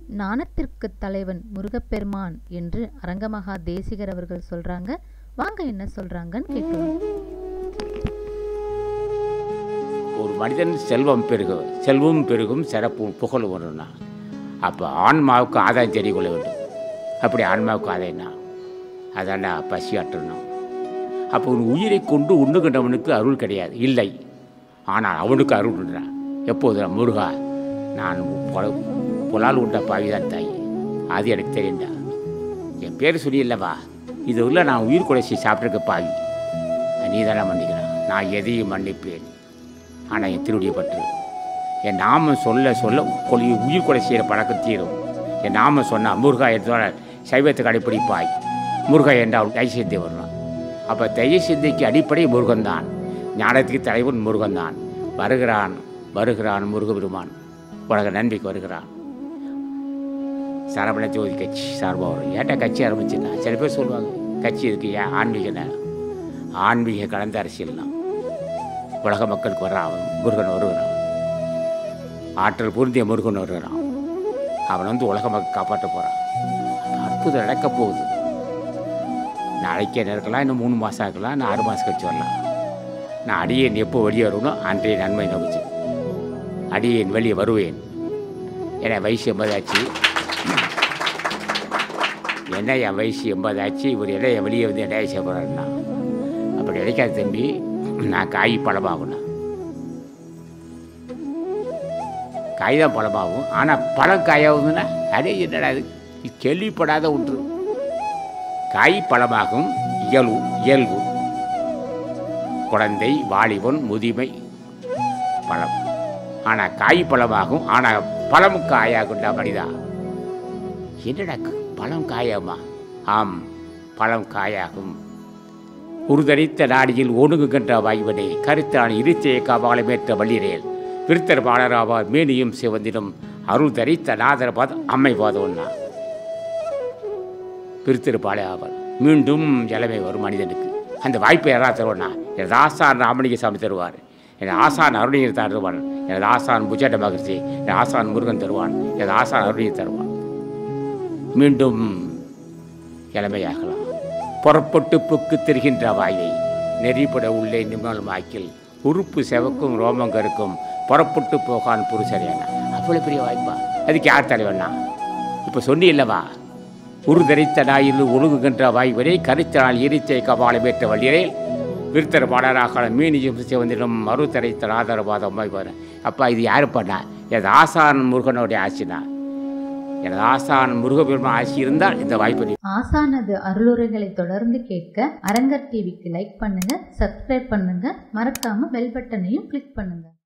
ஞானத்திற்கு தலைவன் முருகப்பெருமான் என்று அரங்கமகா தேசிகர் அவர்கள் சொல்றாங்க. வாங்க என்ன சொல்றாங்கன்னு கேட்கலாம். ஒரு மனிதன் செல்வம் பெருகும் சிறப்பும் புகழ் வரும்னா அப்போ ஆன்மாவுக்கு ஆதாயம் தெரிவிக்கொள்ள வேண்டும். அப்படி ஆன்மாவுக்கு ஆதாயம்னா அதாண்டா பசி ஆற்றணும். அப்போ ஒரு உயிரை கொண்டு உண்ணுகின்றவனுக்கு அருள் கிடையாது, இல்லை. ஆனால் அவனுக்கு அருள் உண்டான். எப்போது முருகா, நான் புலால் உண்ட பாவிதான் தாய், அது எனக்கு தெரியுண்டா. என் பேர் சொல்லி இல்லைவா, இது உள்ள நான் உயிர் கொலை சாப்பிட்ருக்க பாவி, நீ தானே மன்னிக்கிறான். நான் எதையும் மன்னிப்பேன். ஆனால் என் திருடைய பற்று என் நாம சொல்ல சொல்ல உயிர் கொலை செய்கிற பழக்கம் தீரும். என் நாம சொன்னால் முருகா என்றால் சைவத்தை கடைப்பிடிப்பாய், முருகா என்றால் தைசிந்தை வருவான். அப்போ தைசிந்தைக்கு அடிப்படை முருகன்தான், ஞானத்துக்கு தலைவன் முருகன்தான். வருகிறான் முருகபெருமான் உலக நன்மைக்கு வருகிறான். சரவண ஜோதி கட்சி சார்பாக வரும். ஏன்டா கட்சி ஆரம்பிச்சுன்னா சில பேர் சொல்லுவாங்க கட்சி இருக்கு, ஏன் ஆன்மீக கலந்த அரசியல்னா உலக மக்களுக்கு வர்றான். முருகன் வருகிறான், ஆற்றல் பொருந்திய முருகன் வருகிறான். அவன் உலக மக்கள் காப்பாற்ற போகிறான். அற்புதம் நடக்க போகுது. நாளைக்கே இருக்கலாம், இன்னும் 3 மாதம் இருக்கலாம், நான் 6 மாதம் கழிச்சு வரலாம். நான் அடியேன் எப்போ வெளியே வரணும் அன்றைய நன்மை நோக்கிச்சு அடியேன் வெளியே வருவேன். ஏன்னா வயசு 80 ஆச்சு. என்ன என் வயசு 80 ஆச்சு, இவர் இடைய வெளியே வந்து இடைய செய்ய போகிறாருன்னா அப்படி கிடைக்காது தம்பி. நான் காய் பழமாகணும், காய் தான் பழமாகும். ஆனால் பழம் காயாகுதுன்னா அடே என்னடா அது கேள்விப்படாத ஒன்று. காய் பழமாகும் இயல்பு. குழந்தை, வாலிபன், முதுமை, பழம். ஆனால் காய் பழமாகும். ஆனால் பழம் காயாகுண்டா மனிதா. என்னடா பழம் காயாமா? ஆம், பழம் காயாகும். உருதரித்த நாடியில் ஒடுங்குகின்ற வாய்வனே, கருத்தான இருத்தையை காவாலமேற்ற வள்ளிரேல் விருத்தர் பாலராவார் மேனியும் சிவந்தினும் அருள் தரித்த நாதர பாதம் அம்மை பாதம்னா பிரித்திருப்பாளே ஆவார். மீண்டும் இளமை வரும் மனிதனுக்கு. அந்த வாய்ப்பை யாராவது தருவானா? எனது ஆசான் ராமலிங்க சாமி தருவார், எனது ஆசான் அருணியர் தருவான், எனது ஆசான் புஜாட்ட மகிழ்ச்சி, எனது ஆசான் முருகன் தருவான், எனது ஆசான் அருணியர் தருவான். மீண்டும் இளமையாகலாம். புறப்பட்டு புக்கு தெரிகின்ற வாயை நெறிப்பட உள்ளே நிம்மலம் ஆக்கில் உறுப்பு செவக்கும் ரோமங்கருக்கும் புறப்பட்டு போகான் புருஷரேனா. அவ்வளோ பெரிய வாய்ப்பா? அதுக்கு யார் தலைவண்ணா? இப்போ சொன்னி இல்லவா, உருதரித்த நாயில் ஒழுங்குகின்ற வாய்வரை கருத்தனால் எரிச்சை கபாலமேற்ற வள்ளியரே விருத்தர் பாடராக மீனியும் சிவந்திடம் மறுதரைத்த ஆதரவாதம் வாய்ப்பார். அப்பா இது யாரு பண்ணா? எனது ஆசான் முருகனுடைய ஆட்சினா, எனது ஆசான் முருகபெருமான் ஆட்சி இருந்தால் இந்த வாய்ப்பு. ஆசானது அருளுரைகளை தொடர்ந்து கேட்க அரங்கர் டிவிக்கு லைக் பண்ணுங்க, சப்ஸ்கிரைப் பண்ணுங்க, மறக்காம பெல் பட்டனையும் கிளிக் பண்ணுங்க.